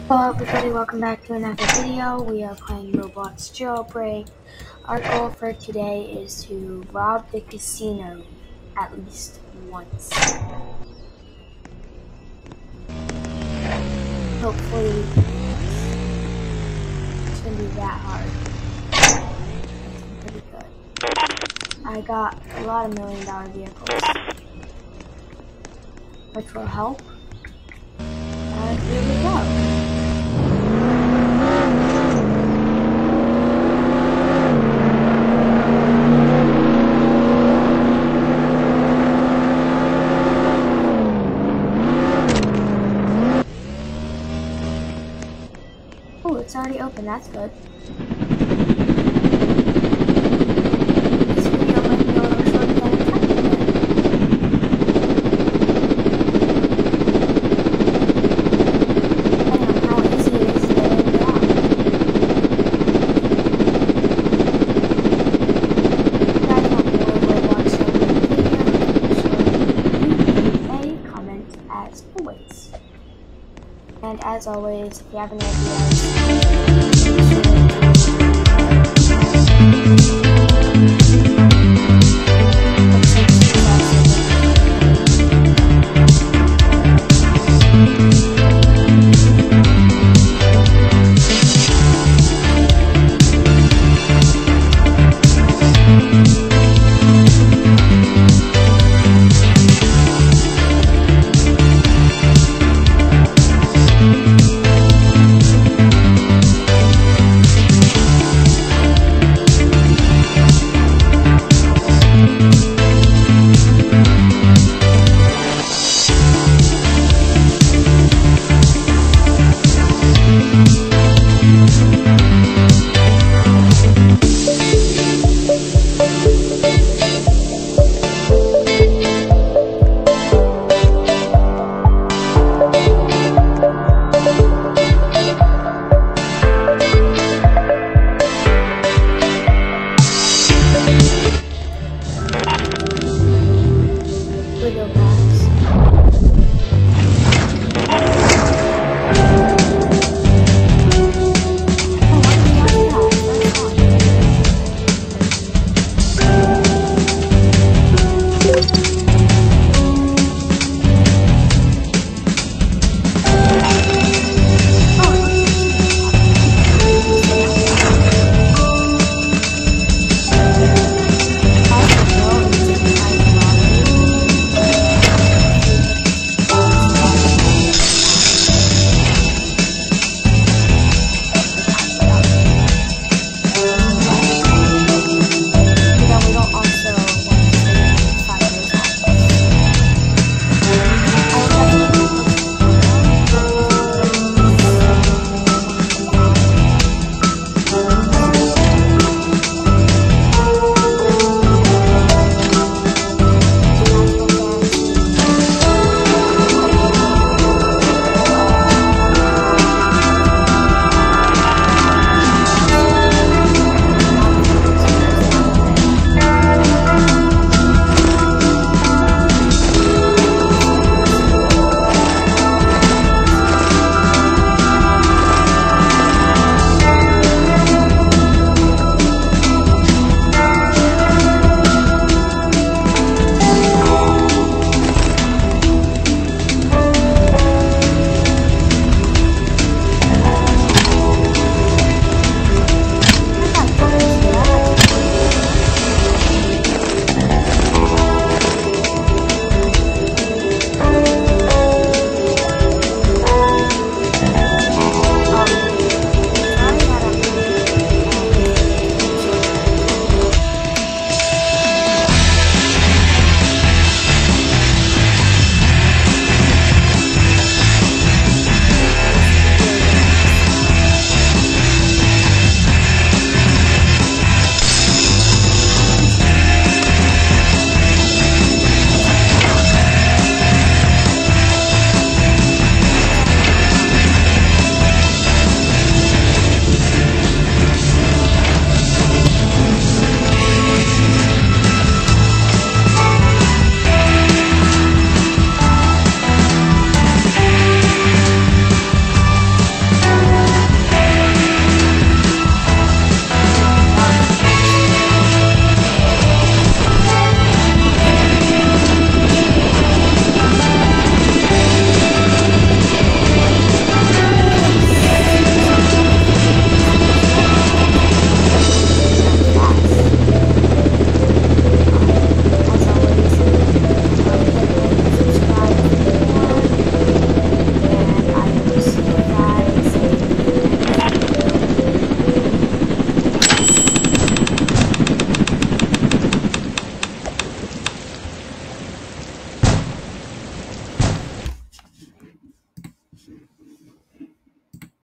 Hello everybody, welcome back to another video. We are playing Roblox Jailbreak. Our goal for today is to rob the casino at least once. Hopefully we can do this. It's gonna be that hard. It's pretty good. I got a lot of $1 million vehicles, which will help. Here we go. Oh, it's already open, that's good. This video might be a little shorter than expected. I don't know how easy it is to get in and out. If you guys want more Roblox videos, make sure you leave a comment as always. And as always, if you have any ideas,